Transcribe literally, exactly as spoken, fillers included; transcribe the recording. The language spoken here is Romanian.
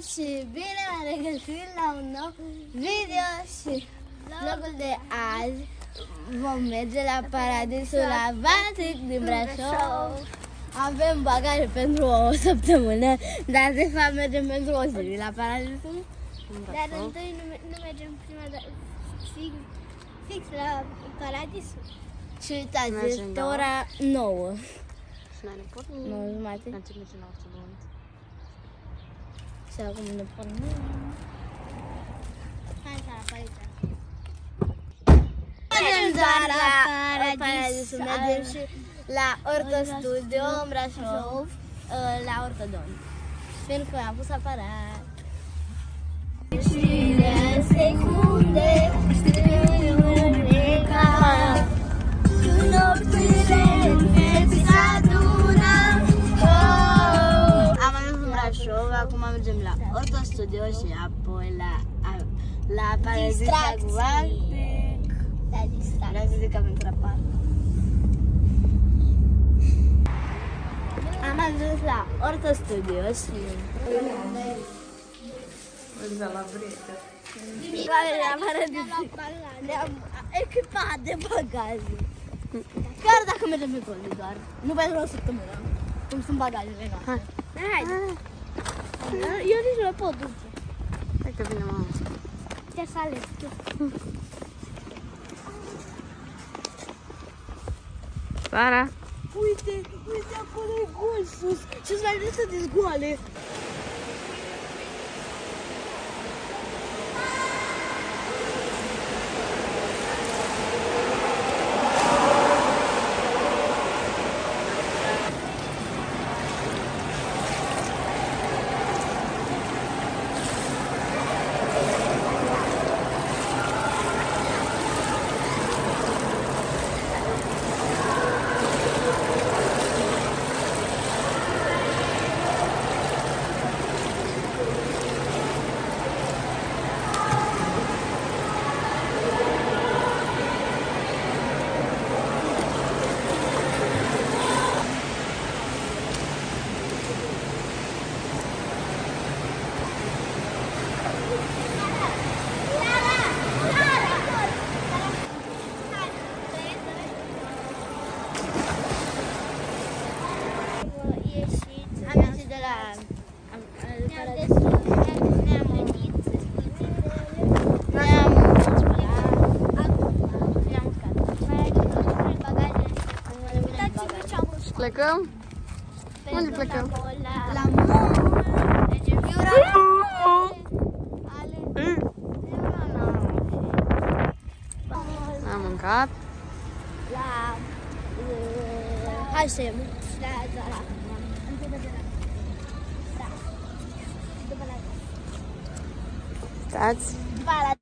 și bine m-am regăsit la un nou video și vlogul de azi vom merge la Paradisul Avantic din Brașov. Avem bagaje pentru o săptămână, dar de fapt mergem pentru o zi la Paradisul. Dar întâi nu, nu mergem prima dată fix, fix la Paradisul. Și uitați, este ora nouă. Și noi ne pornim. nouă jumate. Mergem la Ortodont. Și acum ne pornim. Hai să la Paradisul. Mergem doar la Paradisul. Mergem și la Ortostudio în Brașov, la Ortodont. Pentru că am pus aparat. Și în secunde știu ca nopțile înveți să adună. Am ajuns în Brașov, acum mergem la Ortostudio și apoi la la Paradisul Avantic. La distracție. La Zizic Aventura Park. Am ajuns la Ortostudio și la brică. ne-am echipat de bagaje. Chiar dacă mergem pe colo doar. Nu pentru o săptămână. Cum sunt bagajele noastre. Haide. Eu nici nu le pot duce. Hai că vine mama. Chiar să aleg tu. Sara. Uite, uite acolo e gol sus. Și-ți mai vedeți să dezgoale. Plecăm? Unde plecăm? La mall. Am mâncat. La H și M. La Zara. Stați. După la